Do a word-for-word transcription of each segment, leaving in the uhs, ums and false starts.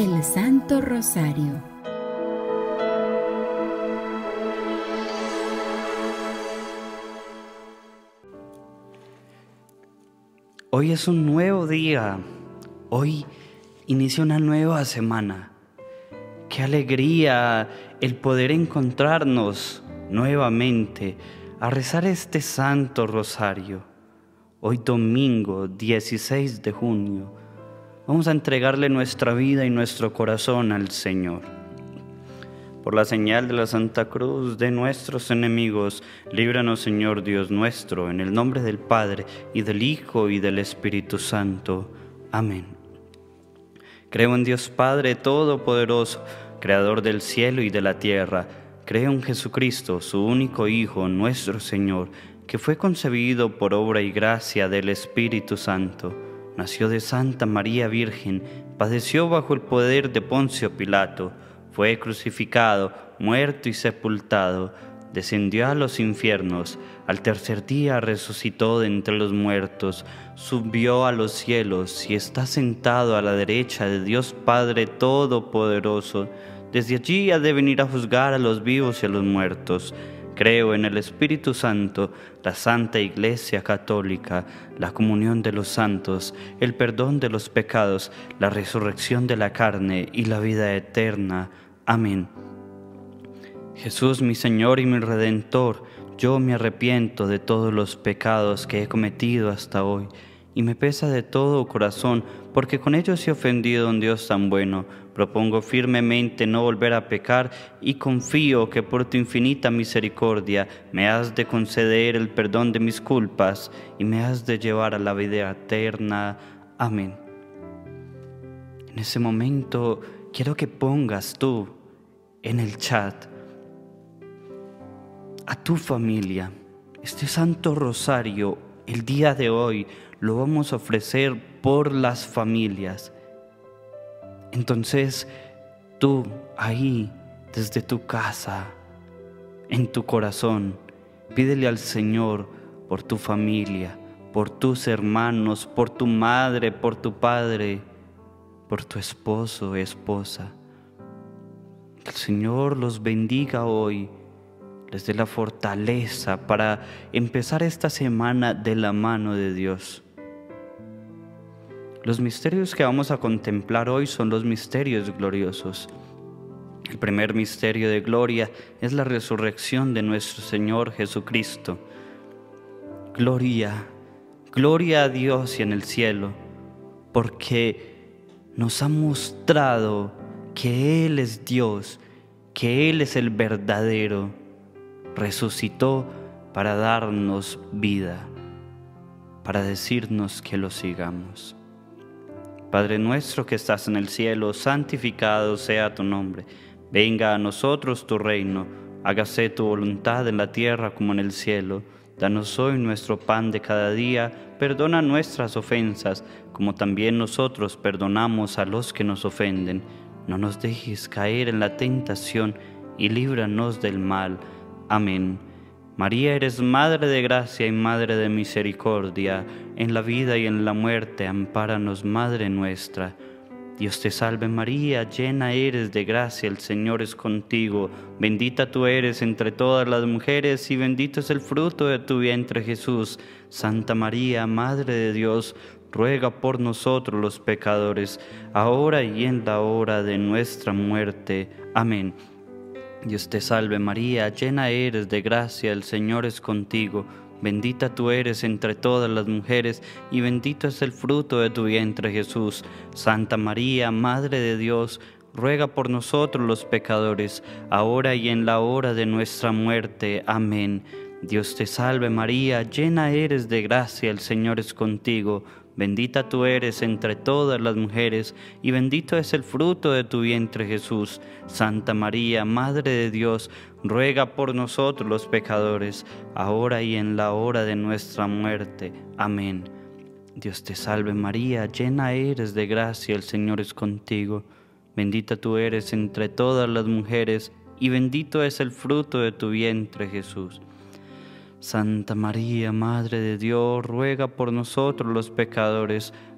El Santo Rosario. Hoy es un nuevo día, hoy inicia una nueva semana. Qué alegría el poder encontrarnos nuevamente a rezar este Santo Rosario. Hoy domingo dieciséis de junio, vamos a entregarle nuestra vida y nuestro corazón al Señor. Por la señal de la Santa Cruz de nuestros enemigos, líbranos, Señor Dios nuestro, en el nombre del Padre, y del Hijo, y del Espíritu Santo. Amén. Creo en Dios Padre Todopoderoso, Creador del cielo y de la tierra. Creo en Jesucristo, su único Hijo, nuestro Señor, que fue concebido por obra y gracia del Espíritu Santo. Nació de Santa María Virgen, padeció bajo el poder de Poncio Pilato, fue crucificado, muerto y sepultado, descendió a los infiernos, al tercer día resucitó de entre los muertos, subió a los cielos y está sentado a la derecha de Dios Padre Todopoderoso. Desde allí ha de venir a juzgar a los vivos y a los muertos. Creo en el Espíritu Santo, la Santa Iglesia Católica, la comunión de los santos, el perdón de los pecados, la resurrección de la carne y la vida eterna. Amén. Jesús, mi Señor y mi Redentor, yo me arrepiento de todos los pecados que he cometido hasta hoy, y me pesa de todo corazón, porque con ellos he ofendido a un Dios tan bueno. Propongo firmemente no volver a pecar y confío que por tu infinita misericordia me has de conceder el perdón de mis culpas y me has de llevar a la vida eterna. Amén. En ese momento quiero que pongas tú en el chat a tu familia. Este Santo Rosario, el día de hoy, lo vamos a ofrecer por las familias. Entonces, tú ahí, desde tu casa, en tu corazón, pídele al Señor por tu familia, por tus hermanos, por tu madre, por tu padre, por tu esposo o esposa. Que el Señor los bendiga hoy, les dé la fortaleza para empezar esta semana de la mano de Dios. Los misterios que vamos a contemplar hoy son los misterios gloriosos. El primer misterio de gloria es la resurrección de nuestro Señor Jesucristo. Gloria, gloria a Dios y en el cielo, porque nos ha mostrado que Él es Dios, que Él es el verdadero. Resucitó para darnos vida, para decirnos que lo sigamos. Padre nuestro que estás en el cielo, santificado sea tu nombre. Venga a nosotros tu reino, hágase tu voluntad en la tierra como en el cielo. Danos hoy nuestro pan de cada día, perdona nuestras ofensas, como también nosotros perdonamos a los que nos ofenden. No nos dejes caer en la tentación y líbranos del mal. Amén. María, eres Madre de gracia y Madre de misericordia, en la vida y en la muerte, ampáranos, Madre nuestra. Dios te salve María, llena eres de gracia, el Señor es contigo, bendita tú eres entre todas las mujeres y bendito es el fruto de tu vientre Jesús. Santa María, Madre de Dios, ruega por nosotros los pecadores, ahora y en la hora de nuestra muerte. Amén. Dios te salve María, llena eres de gracia, el Señor es contigo, bendita tú eres entre todas las mujeres y bendito es el fruto de tu vientre Jesús. Santa María, Madre de Dios, ruega por nosotros los pecadores, ahora y en la hora de nuestra muerte. Amén. Dios te salve María, llena eres de gracia, el Señor es contigo, bendita tú eres entre todas las mujeres, y bendito es el fruto de tu vientre Jesús. Santa María, Madre de Dios, ruega por nosotros los pecadores, ahora y en la hora de nuestra muerte. Amén. Dios te salve María, llena eres de gracia, el Señor es contigo, bendita tú eres entre todas las mujeres, y bendito es el fruto de tu vientre Jesús. Santa María, Madre de Dios, ruega por nosotros los pecadores,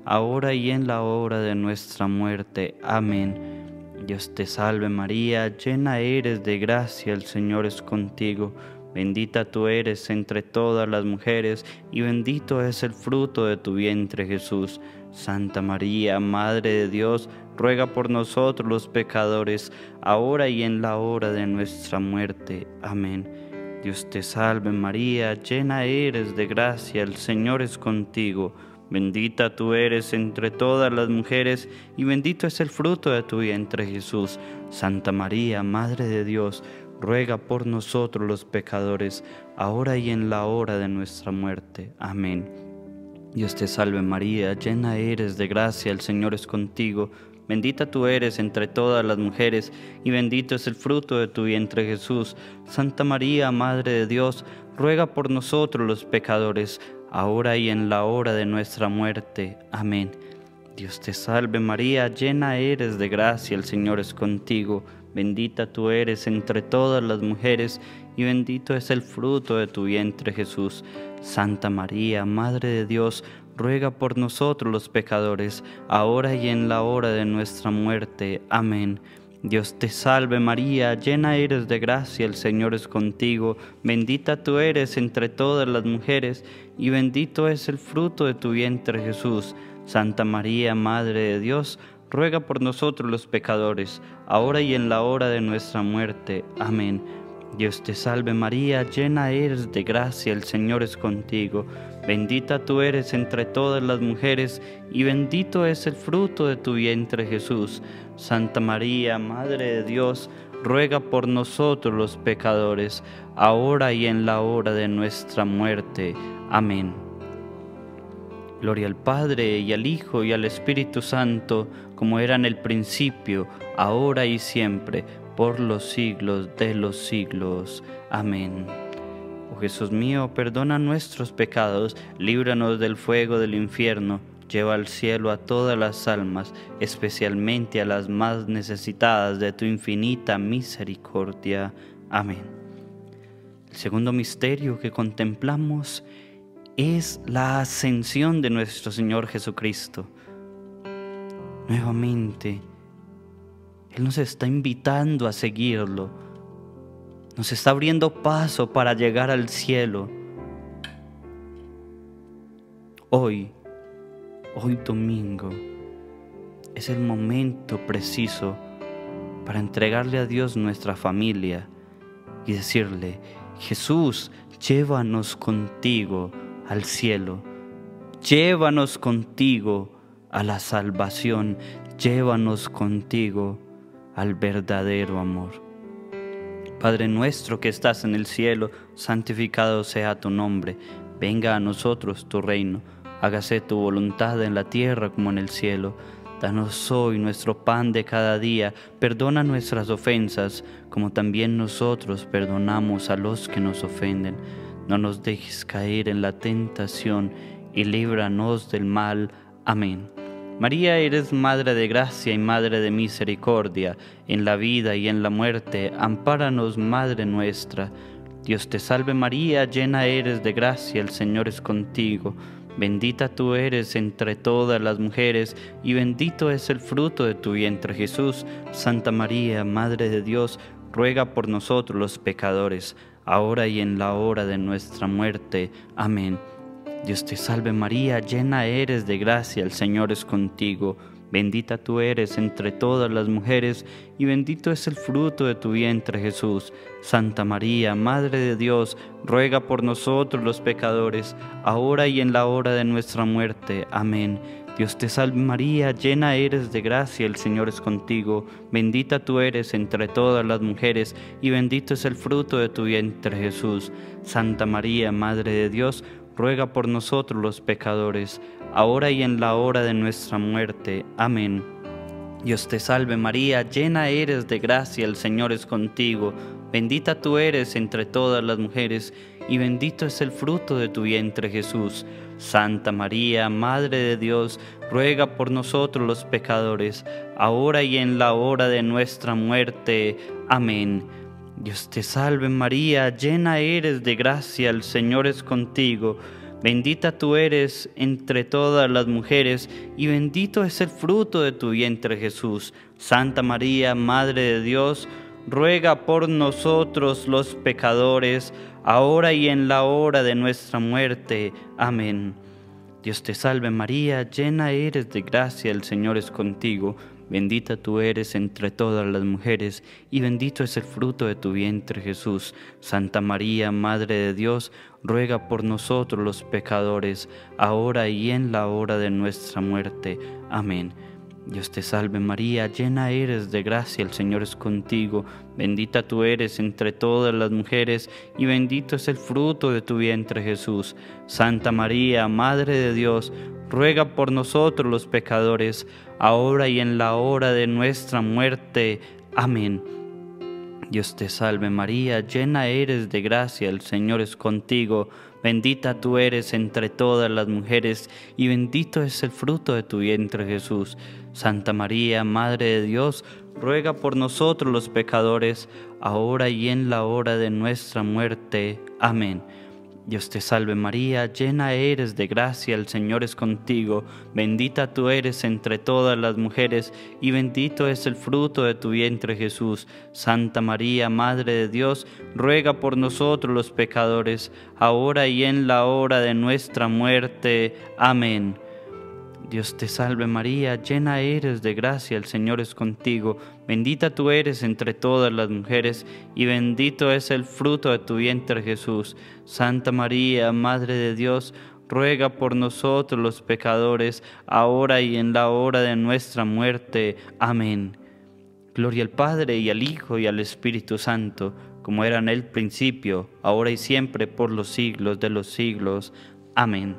ahora y en la hora de nuestra muerte. Amén. Dios te salve María, llena eres de gracia, el Señor es contigo. Bendita tú eres entre todas las mujeres, y bendito es el fruto de tu vientre, Jesús. Santa María, Madre de Dios, ruega por nosotros los pecadores, ahora y en la hora de nuestra muerte. Amén. Dios te salve María, llena eres de gracia, el Señor es contigo. Bendita tú eres entre todas las mujeres, y bendito es el fruto de tu vientre, Jesús. Santa María, Madre de Dios, ruega por nosotros los pecadores, ahora y en la hora de nuestra muerte. Amén. Dios te salve María, llena eres de gracia, el Señor es contigo. Bendita tú eres entre todas las mujeres, y bendito es el fruto de tu vientre, Jesús. Santa María, Madre de Dios, ruega por nosotros los pecadores, ahora y en la hora de nuestra muerte. Amén. Dios te salve María, llena eres de gracia, el Señor es contigo. Bendita tú eres entre todas las mujeres, y bendito es el fruto de tu vientre, Jesús. Santa María, Madre de Dios, ruega por nosotros los pecadores, ahora y en la hora de nuestra muerte. Amén. Dios te salve María, llena eres de gracia, el Señor es contigo. Bendita tú eres entre todas las mujeres, y bendito es el fruto de tu vientre, Jesús. Santa María, Madre de Dios, ruega por nosotros los pecadores, ahora y en la hora de nuestra muerte. Amén. Dios te salve María, llena eres de gracia, el Señor es contigo. Bendita tú eres entre todas las mujeres, y bendito es el fruto de tu vientre, Jesús. Santa María, Madre de Dios, ruega por nosotros los pecadores, ahora y en la hora de nuestra muerte. Amén. Gloria al Padre, y al Hijo, y al Espíritu Santo, como era en el principio, ahora y siempre, por los siglos de los siglos. Amén. Oh Jesús mío, perdona nuestros pecados, líbranos del fuego del infierno, lleva al cielo a todas las almas, especialmente a las más necesitadas de tu infinita misericordia. Amén. El segundo misterio que contemplamos es la ascensión de nuestro Señor Jesucristo. Nuevamente, Él nos está invitando a seguirlo, nos está abriendo paso para llegar al cielo. Hoy, hoy domingo, es el momento preciso para entregarle a Dios nuestra familia y decirle: Jesús, llévanos contigo al cielo, llévanos contigo a la salvación, llévanos contigo al verdadero amor. Padre nuestro que estás en el cielo, santificado sea tu nombre. Venga a nosotros tu reino. Hágase tu voluntad en la tierra como en el cielo. Danos hoy nuestro pan de cada día. Perdona nuestras ofensas, como también nosotros perdonamos a los que nos ofenden. No nos dejes caer en la tentación, y líbranos del mal. Amén. María, eres Madre de gracia y Madre de misericordia, en la vida y en la muerte, ampáranos, Madre nuestra. Dios te salve María, llena eres de gracia, el Señor es contigo. Bendita tú eres entre todas las mujeres, y bendito es el fruto de tu vientre, Jesús. Santa María, Madre de Dios, ruega por nosotros los pecadores, ahora y en la hora de nuestra muerte. Amén. Dios te salve María, llena eres de gracia, el Señor es contigo. Bendita tú eres entre todas las mujeres, y bendito es el fruto de tu vientre, Jesús. Santa María, Madre de Dios, ruega por nosotros los pecadores, ahora y en la hora de nuestra muerte. Amén. Dios te salve María, llena eres de gracia, el Señor es contigo. Bendita tú eres entre todas las mujeres, y bendito es el fruto de tu vientre, Jesús. Santa María, Madre de Dios, ruega por nosotros los pecadores, ahora y en la hora de nuestra muerte. Amén. Dios te salve María, llena eres de gracia, el Señor es contigo. Bendita tú eres entre todas las mujeres, y bendito es el fruto de tu vientre, Jesús. Santa María, Madre de Dios, ruega por nosotros los pecadores, ahora y en la hora de nuestra muerte. Amén. Dios te salve María, llena eres de gracia, el Señor es contigo. Bendita tú eres entre todas las mujeres, y bendito es el fruto de tu vientre, Jesús. Santa María, Madre de Dios, ruega por nosotros los pecadores, ahora y en la hora de nuestra muerte. Amén. Dios te salve María, llena eres de gracia, el Señor es contigo. Bendita tú eres entre todas las mujeres, y bendito es el fruto de tu vientre, Jesús. Santa María, Madre de Dios, ruega por nosotros los pecadores, ahora y en la hora de nuestra muerte. Amén. Dios te salve María, llena eres de gracia, el Señor es contigo. Bendita tú eres entre todas las mujeres, y bendito es el fruto de tu vientre, Jesús. Santa María, Madre de Dios, ruega por nosotros los pecadores, ahora y en la hora de nuestra muerte. Amén. Dios te salve María, llena eres de gracia, el Señor es contigo. Bendita tú eres entre todas las mujeres, y bendito es el fruto de tu vientre, Jesús. Santa María, Madre de Dios, ruega por nosotros los pecadores, ahora y en la hora de nuestra muerte. Amén. Dios te salve María, llena eres de gracia, el Señor es contigo. Bendita tú eres entre todas las mujeres, y bendito es el fruto de tu vientre, Jesús. Santa María, Madre de Dios, ruega por nosotros los pecadores, ahora y en la hora de nuestra muerte. Amén. Dios te salve María, llena eres de gracia, el Señor es contigo. Bendita tú eres entre todas las mujeres, y bendito es el fruto de tu vientre, Jesús. Santa María, Madre de Dios, ruega por nosotros los pecadores, ahora y en la hora de nuestra muerte. Amén. Gloria al Padre, y al Hijo, y al Espíritu Santo, como era en el principio, ahora y siempre, por los siglos de los siglos. Amén.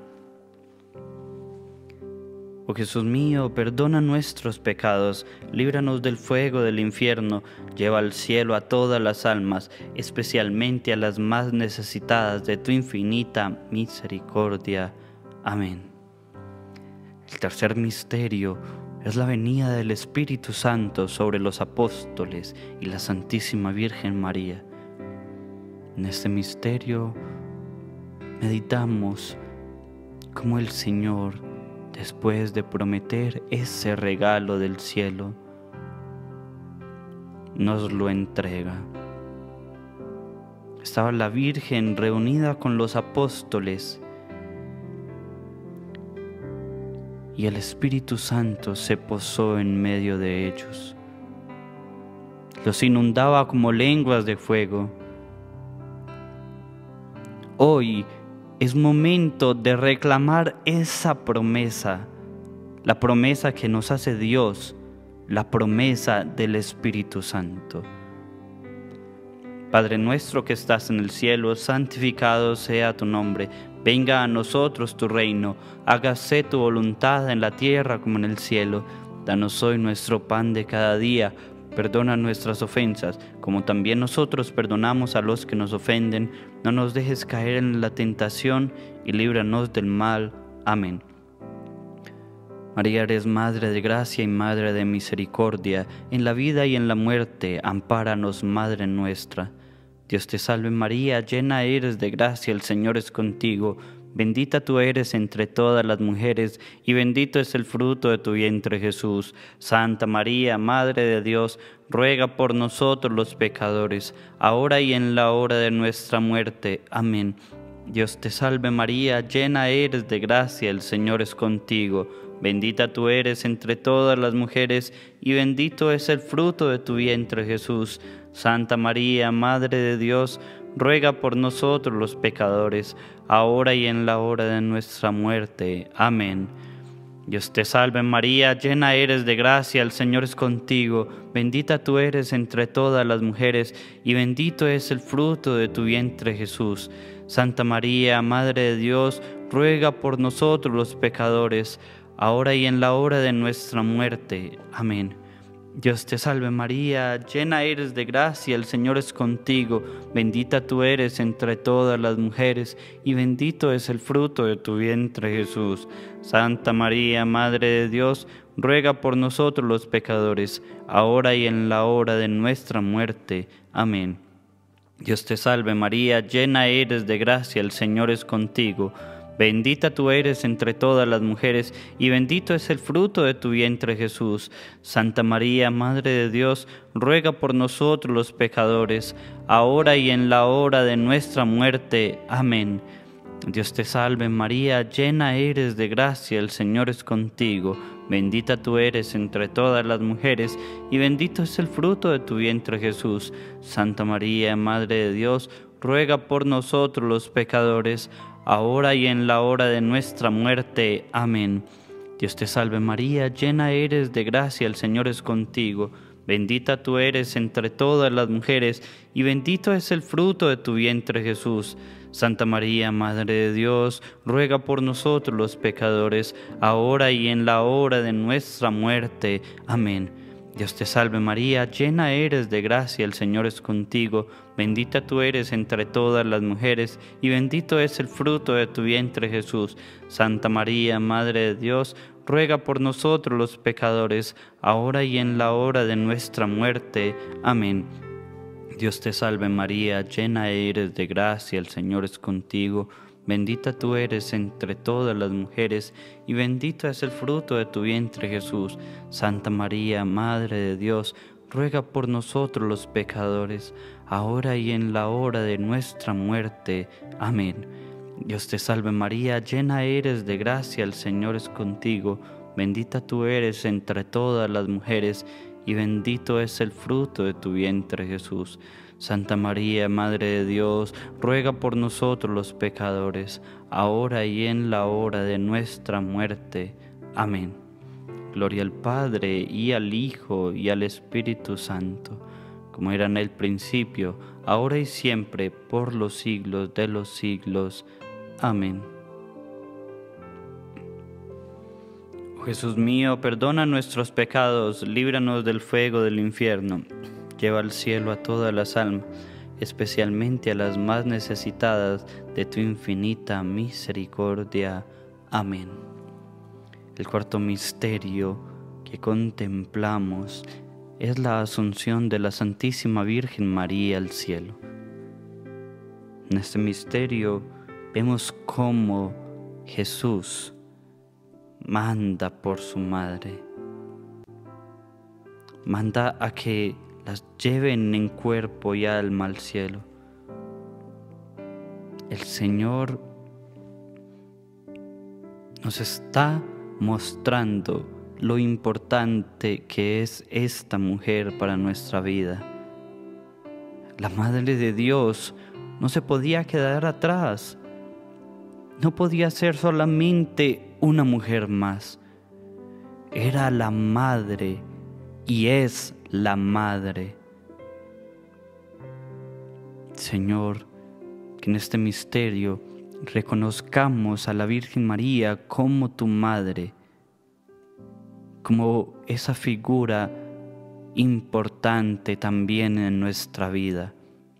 Oh Jesús mío, perdona nuestros pecados, líbranos del fuego del infierno, lleva al cielo a todas las almas, especialmente a las más necesitadas de tu infinita misericordia. Amén. El tercer misterio es la venida del Espíritu Santo sobre los apóstoles y la Santísima Virgen María. En este misterio meditamos cómo el Señor, después de prometer ese regalo del cielo, nos lo entrega. Estaba la Virgen reunida con los apóstoles, y el Espíritu Santo se posó en medio de ellos. Los inundaba como lenguas de fuego. Hoy es momento de reclamar esa promesa, la promesa que nos hace Dios, la promesa del Espíritu Santo. Padre nuestro que estás en el cielo, santificado sea tu nombre. Venga a nosotros tu reino, hágase tu voluntad en la tierra como en el cielo. Danos hoy nuestro pan de cada día. Perdona nuestras ofensas, como también nosotros perdonamos a los que nos ofenden. No nos dejes caer en la tentación, y líbranos del mal. Amén. María, eres Madre de gracia y Madre de misericordia. En la vida y en la muerte, ampáranos, Madre nuestra. Dios te salve María, llena eres de gracia, el Señor es contigo. Bendita tú eres entre todas las mujeres, y bendito es el fruto de tu vientre, Jesús. Santa María, Madre de Dios, ruega por nosotros los pecadores, ahora y en la hora de nuestra muerte. Amén. Dios te salve María, llena eres de gracia, el Señor es contigo. Bendita tú eres entre todas las mujeres, y bendito es el fruto de tu vientre, Jesús. Santa María, Madre de Dios, ruega por nosotros los pecadores, ahora y en la hora de nuestra muerte. Amén. Dios te salve María, llena eres de gracia, el Señor es contigo. Bendita tú eres entre todas las mujeres, y bendito es el fruto de tu vientre, Jesús. Santa María, Madre de Dios, ruega por nosotros los pecadores, ahora y en la hora de nuestra muerte. Amén. Dios te salve María, llena eres de gracia, el Señor es contigo. Bendita tú eres entre todas las mujeres, y bendito es el fruto de tu vientre, Jesús. Santa María, Madre de Dios, ruega por nosotros los pecadores, ahora y en la hora de nuestra muerte. Amén. Dios te salve María, llena eres de gracia, el Señor es contigo. Bendita tú eres entre todas las mujeres, y bendito es el fruto de tu vientre, Jesús. Santa María, Madre de Dios, ruega por nosotros los pecadores, ahora y en la hora de nuestra muerte. Amén. Dios te salve María, llena eres de gracia, el Señor es contigo. Bendita tú eres entre todas las mujeres, y bendito es el fruto de tu vientre, Jesús. Santa María, Madre de Dios, ruega por nosotros los pecadores, ahora y en la hora de nuestra muerte. Amén. Dios te salve María, llena eres de gracia, el Señor es contigo. Bendita tú eres entre todas las mujeres, y bendito es el fruto de tu vientre, Jesús. Santa María, Madre de Dios, ruega por nosotros los pecadores, ahora y en la hora de nuestra muerte. Amén. Dios te salve María, llena eres de gracia, el Señor es contigo. Bendita tú eres entre todas las mujeres, y bendito es el fruto de tu vientre, Jesús. Santa María, Madre de Dios, ruega por nosotros los pecadores, ahora y en la hora de nuestra muerte. Amén. Dios te salve María, llena eres de gracia, el Señor es contigo. Bendita tú eres entre todas las mujeres, y bendito es el fruto de tu vientre, Jesús. Santa María, Madre de Dios, ruega por nosotros los pecadores, ahora y en la hora de nuestra muerte. Amén. Dios te salve María, llena eres de gracia, el Señor es contigo. Bendita tú eres entre todas las mujeres, y bendito es el fruto de tu vientre, Jesús. Santa María, Madre de Dios, ruega por nosotros los pecadores, ahora y en la hora de nuestra muerte. Amén. Gloria al Padre, y al Hijo, y al Espíritu Santo, como era en el principio, ahora y siempre, por los siglos de los siglos. Amén. Jesús mío, perdona nuestros pecados, líbranos del fuego del infierno. Lleva al cielo a todas las almas, especialmente a las más necesitadas de tu infinita misericordia. Amén. El cuarto misterio que contemplamos es la asunción de la Santísima Virgen María al cielo. En este misterio vemos cómo Jesús manda por su madre, manda a que las lleven en cuerpo y alma al cielo. El Señor nos está mostrando lo importante que es esta mujer para nuestra vida. La Madre de Dios no se podía quedar atrás, no podía ser solamente una mujer más. Era la madre y es la madre. Señor, que en este misterio reconozcamos a la Virgen María como tu madre, como esa figura importante también en nuestra vida.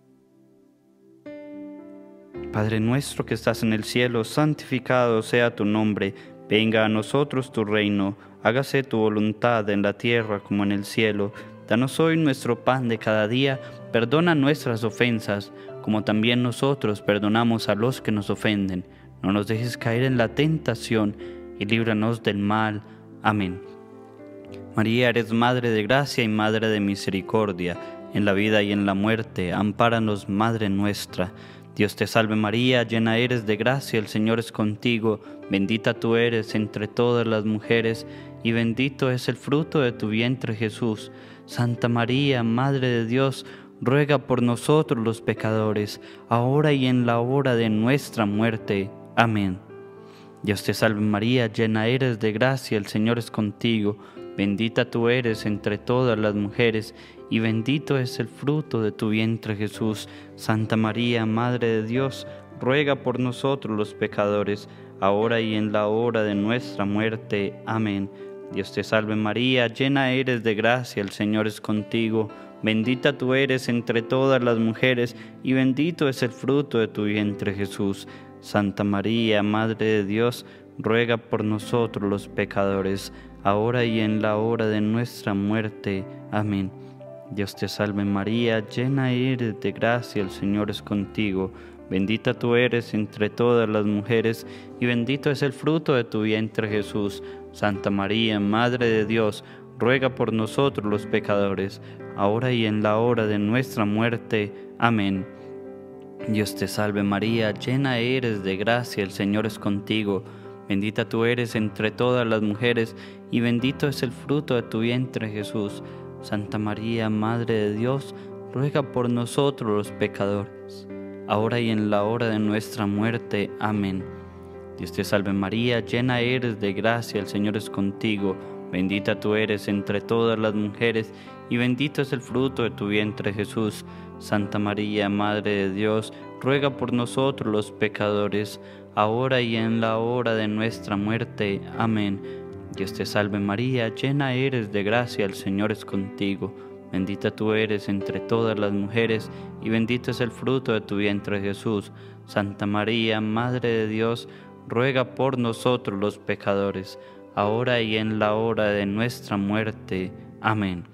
Padre nuestro que estás en el cielo, santificado sea tu nombre. Venga a nosotros tu reino, hágase tu voluntad en la tierra como en el cielo. Danos hoy nuestro pan de cada día, perdona nuestras ofensas, como también nosotros perdonamos a los que nos ofenden. No nos dejes caer en la tentación, y líbranos del mal. Amén. María, eres Madre de gracia y Madre de misericordia. En la vida y en la muerte, ampáranos, Madre nuestra. Dios te salve María, llena eres de gracia, el Señor es contigo. Bendita tú eres entre todas las mujeres, y bendito es el fruto de tu vientre, Jesús. Santa María, Madre de Dios, ruega por nosotros los pecadores, ahora y en la hora de nuestra muerte. Amén. Dios te salve María, llena eres de gracia, el Señor es contigo. Bendita tú eres entre todas las mujeres, y bendito es el fruto de tu vientre, Jesús. Santa María, Madre de Dios, ruega por nosotros los pecadores, ahora y en la hora de nuestra muerte. Amén. Dios te salve María, llena eres de gracia, el Señor es contigo. Bendita tú eres entre todas las mujeres, y bendito es el fruto de tu vientre, Jesús. Santa María, Madre de Dios, ruega por nosotros los pecadores, ahora y en la hora de nuestra muerte. Amén. Dios te salve María, llena eres de gracia, el Señor es contigo. Bendita tú eres entre todas las mujeres, y bendito es el fruto de tu vientre Jesús. Santa María, Madre de Dios, ruega por nosotros los pecadores, ahora y en la hora de nuestra muerte. Amén. Dios te salve María, llena eres de gracia, el Señor es contigo. Bendita tú eres entre todas las mujeres, y bendito es el fruto de tu vientre Jesús. Santa María, Madre de Dios, ruega por nosotros los pecadores, ahora y en la hora de nuestra muerte. Amén. Dios te salve María, llena eres de gracia, el Señor es contigo. Bendita tú eres entre todas las mujeres, y bendito es el fruto de tu vientre Jesús. Santa María, Madre de Dios, ruega por nosotros los pecadores, ahora y en la hora de nuestra muerte. Amén. Dios te salve María, llena eres de gracia, el Señor es contigo. Bendita tú eres entre todas las mujeres, y bendito es el fruto de tu vientre Jesús. Santa María, Madre de Dios, ruega por nosotros los pecadores, ahora y en la hora de nuestra muerte. Amén.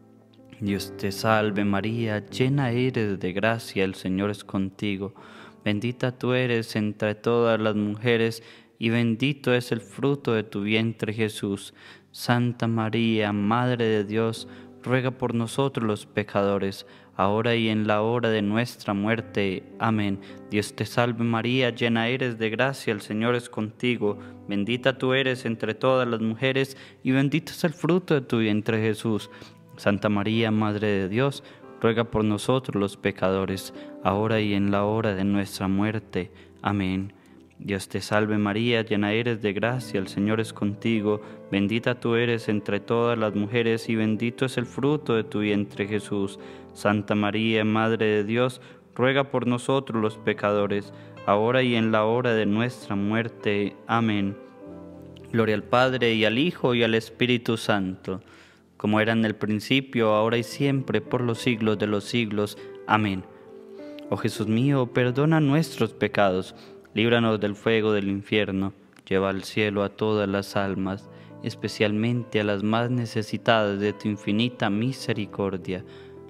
Dios te salve María, llena eres de gracia, el Señor es contigo. Bendita tú eres entre todas las mujeres, y bendito es el fruto de tu vientre Jesús. Santa María, Madre de Dios, ruega por nosotros los pecadores, ahora y en la hora de nuestra muerte. Amén. Dios te salve María, llena eres de gracia, el Señor es contigo. Bendita tú eres entre todas las mujeres, y bendito es el fruto de tu vientre Jesús. Santa María, Madre de Dios, ruega por nosotros los pecadores, ahora y en la hora de nuestra muerte. Amén. Dios te salve María, llena eres de gracia, el Señor es contigo. Bendita tú eres entre todas las mujeres, y bendito es el fruto de tu vientre Jesús. Santa María, Madre de Dios, ruega por nosotros los pecadores, ahora y en la hora de nuestra muerte. Amén. Gloria al Padre, y al Hijo, y al Espíritu Santo, como era en el principio, ahora y siempre, por los siglos de los siglos. Amén. Oh Jesús mío, perdona nuestros pecados, líbranos del fuego del infierno, lleva al cielo a todas las almas, especialmente a las más necesitadas de tu infinita misericordia.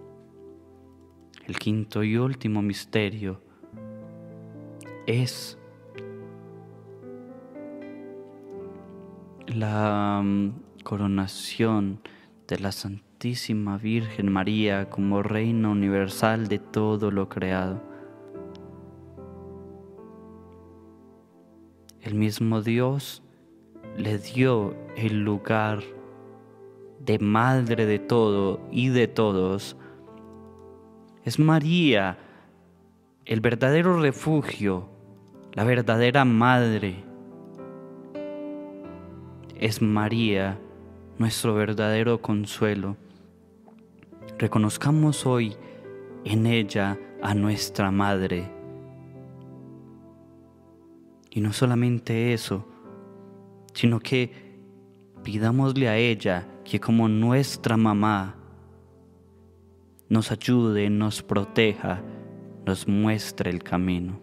El quinto y último misterio es la coronación de la Santísima Virgen María como Reina universal de todo lo creado. El mismo Dios le dio el lugar de madre de todo y de todos. Es María el verdadero refugio, la verdadera madre. Es María nuestro verdadero consuelo. Reconozcamos hoy en ella a nuestra madre. Y no solamente eso, sino que pidámosle a ella que como nuestra mamá nos ayude, nos proteja, nos muestre el camino.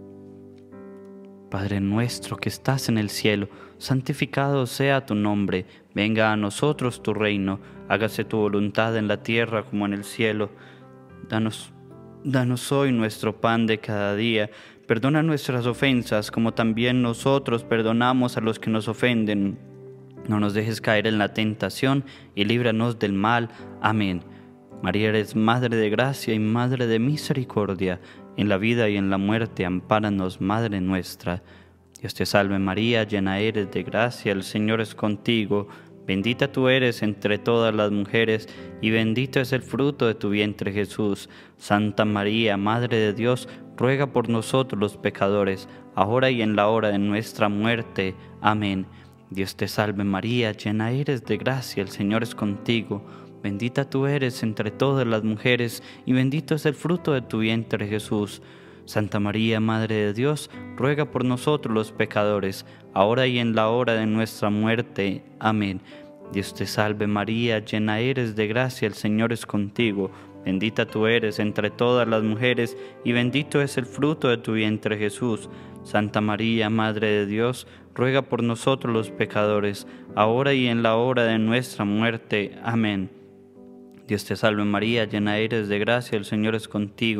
Padre nuestro que estás en el cielo, santificado sea tu nombre, venga a nosotros tu reino, hágase tu voluntad en la tierra como en el cielo. Danos, danos hoy nuestro pan de cada día, perdona nuestras ofensas como también nosotros perdonamos a los que nos ofenden. No nos dejes caer en la tentación y líbranos del mal. Amén. María, eres Madre de gracia y Madre de misericordia. En la vida y en la muerte, ampáranos, Madre nuestra. Dios te salve María, llena eres de gracia, el Señor es contigo. Bendita tú eres entre todas las mujeres, y bendito es el fruto de tu vientre Jesús. Santa María, Madre de Dios, ruega por nosotros los pecadores, ahora y en la hora de nuestra muerte. Amén. Dios te salve María, llena eres de gracia, el Señor es contigo. Bendita tú eres entre todas las mujeres, y bendito es el fruto de tu vientre Jesús. Santa María, Madre de Dios, ruega por nosotros los pecadores, ahora y en la hora de nuestra muerte. Amén. Dios te salve María, llena eres de gracia, el Señor es contigo. Bendita tú eres entre todas las mujeres, y bendito es el fruto de tu vientre Jesús. Santa María, Madre de Dios, ruega por nosotros los pecadores, ahora y en la hora de nuestra muerte. Amén. Dios te salve María, llena eres de gracia, el Señor es contigo.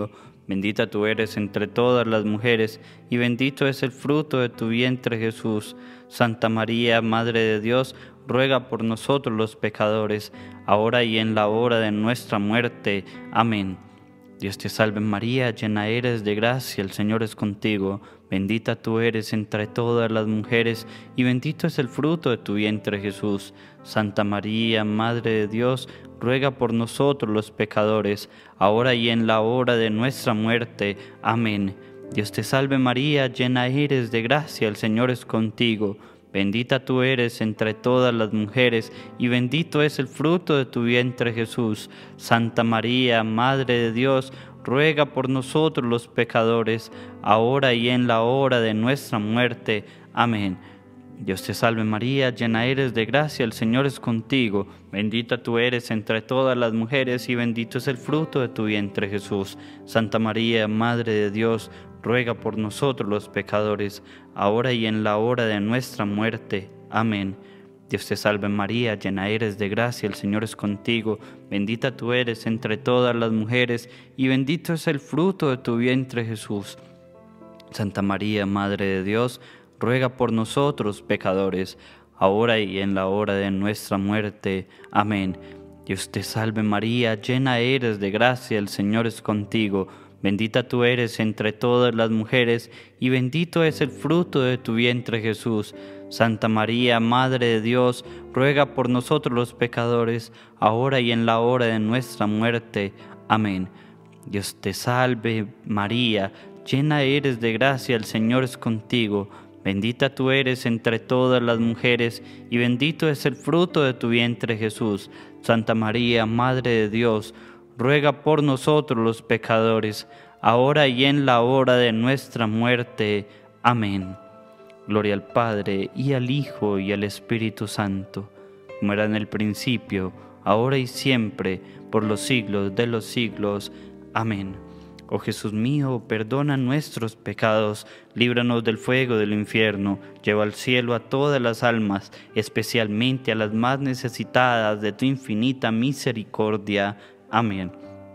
Bendita tú eres entre todas las mujeres, y bendito es el fruto de tu vientre, Jesús. Santa María, Madre de Dios, ruega por nosotros los pecadores, ahora y en la hora de nuestra muerte. Amén. Dios te salve María, llena eres de gracia, el Señor es contigo. Bendita tú eres entre todas las mujeres, y bendito es el fruto de tu vientre, Jesús. Santa María, Madre de Dios, ruega por nosotros los pecadores, ahora y en la hora de nuestra muerte. Amén. Dios te salve María, llena eres de gracia, el Señor es contigo. Bendita tú eres entre todas las mujeres, y bendito es el fruto de tu vientre, Jesús. Santa María, Madre de Dios, ruega por nosotros los pecadores, ahora y en la hora de nuestra muerte. Amén. Dios te salve María, llena eres de gracia, el Señor es contigo. Bendita tú eres entre todas las mujeres, y bendito es el fruto de tu vientre, Jesús. Santa María, Madre de Dios, ruega por nosotros los pecadores, ahora y en la hora de nuestra muerte. Amén. Dios te salve María, llena eres de gracia, el Señor es contigo. Bendita tú eres entre todas las mujeres, y bendito es el fruto de tu vientre, Jesús. Santa María, Madre de Dios, ruega por nosotros pecadores, ahora y en la hora de nuestra muerte. Amén. Dios te salve María, llena eres de gracia, el Señor es contigo. Bendita tú eres entre todas las mujeres, y bendito es el fruto de tu vientre, Jesús. Santa María, Madre de Dios, ruega por nosotros los pecadores, ahora y en la hora de nuestra muerte. Amén. Dios te salve María, llena eres de gracia, el Señor es contigo. Bendita tú eres entre todas las mujeres, y bendito es el fruto de tu vientre, Jesús. Santa María, Madre de Dios, ruega por nosotros los pecadores, ahora y en la hora de nuestra muerte. Amén. Gloria al Padre, y al Hijo, y al Espíritu Santo, como era en el principio, ahora y siempre, por los siglos de los siglos. Amén. Oh Jesús mío, perdona nuestros pecados, líbranos del fuego del infierno, lleva al cielo a todas las almas, especialmente a las más necesitadas de tu infinita misericordia. Amén.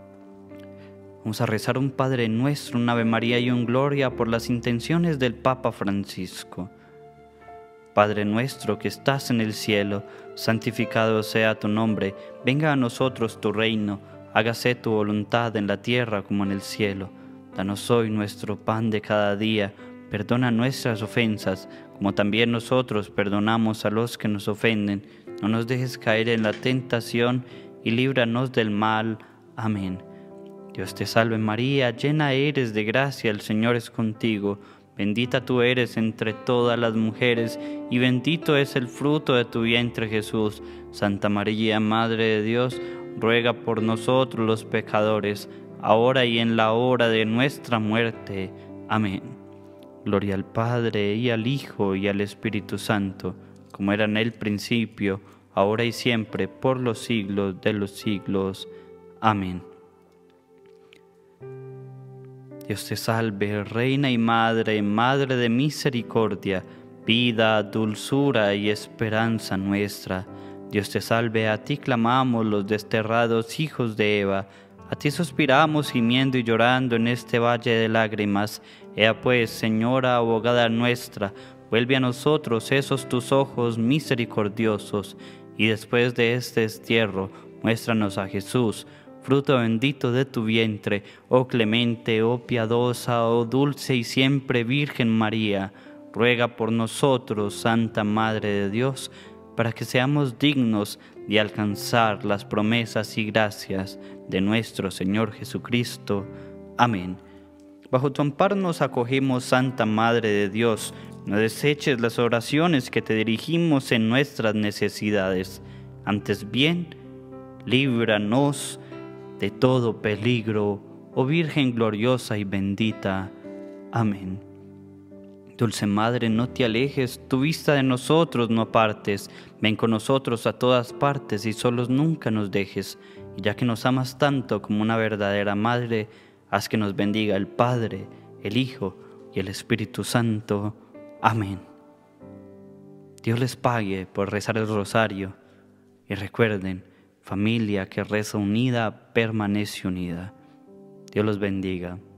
Vamos a rezar un Padre Nuestro, un Ave María y un Gloria por las intenciones del Papa Francisco. Padre nuestro que estás en el cielo, santificado sea tu nombre, venga a nosotros tu reino, hágase tu voluntad en la tierra como en el cielo. Danos hoy nuestro pan de cada día, perdona nuestras ofensas, como también nosotros perdonamos a los que nos ofenden. No nos dejes caer en la tentación, y líbranos del mal. Amén. Dios te salve María, llena eres de gracia, el Señor es contigo. Bendita tú eres entre todas las mujeres, y bendito es el fruto de tu vientre, Jesús. Santa María, Madre de Dios, ruega por nosotros los pecadores, ahora y en la hora de nuestra muerte. Amén. Gloria al Padre, y al Hijo, y al Espíritu Santo, como era en el principio, ahora y siempre, por los siglos de los siglos. Amén. Dios te salve, Reina y Madre, Madre de misericordia, vida, dulzura y esperanza nuestra. Dios te salve, a ti clamamos los desterrados hijos de Eva, a ti suspiramos gimiendo y llorando en este valle de lágrimas. Ea pues, Señora, abogada nuestra, vuelve a nosotros esos tus ojos misericordiosos, y después de este destierro, muéstranos a Jesús, fruto bendito de tu vientre, oh clemente, oh piadosa, oh dulce y siempre Virgen María. Ruega por nosotros, Santa Madre de Dios, para que seamos dignos de alcanzar las promesas y gracias de nuestro Señor Jesucristo. Amén. Bajo tu amparo nos acogemos, Santa Madre de Dios. No deseches las oraciones que te dirigimos en nuestras necesidades. Antes bien, líbranos de todo peligro, oh Virgen gloriosa y bendita. Amén. Dulce Madre, no te alejes, tu vista de nosotros no apartes. Ven con nosotros a todas partes y solos nunca nos dejes. Y ya que nos amas tanto como una verdadera Madre, haz que nos bendiga el Padre, el Hijo y el Espíritu Santo. Amén. Dios les pague por rezar el rosario. Y recuerden, familia que reza unida, permanece unida. Dios los bendiga.